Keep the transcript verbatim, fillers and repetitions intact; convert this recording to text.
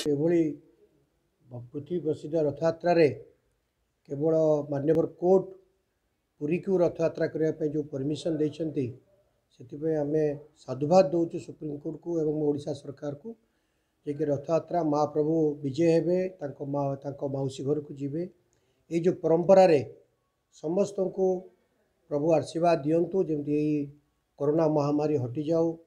एभली पृथ्वी प्रसिद्ध रथयात्रा रे केवल मान्यवर कोर्ट पुरी को रथयात्रा करने जो परमिशन देते से आम साधुवाद दौचु सुप्रीम कोर्ट को एवं ओडिशा सरकार को जे रथयात्रा महाप्रभु विजय हेबे मौसी घर को जीवे ये जो परंपरा रे समस्त को प्रभु आशीर्वाद दिंतु जमी कोरोना महामारी हटि जाऊ